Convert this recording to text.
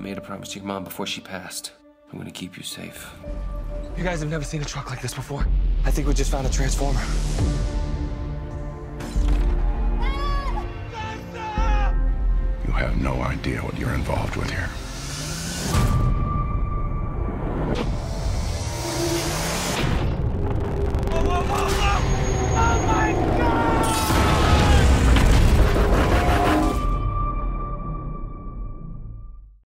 made a promise to your mom before she passed. I'm gonna keep you safe. You guys have never seen a truck like this before. I think we just found a transformer. You have no idea what you're involved with here.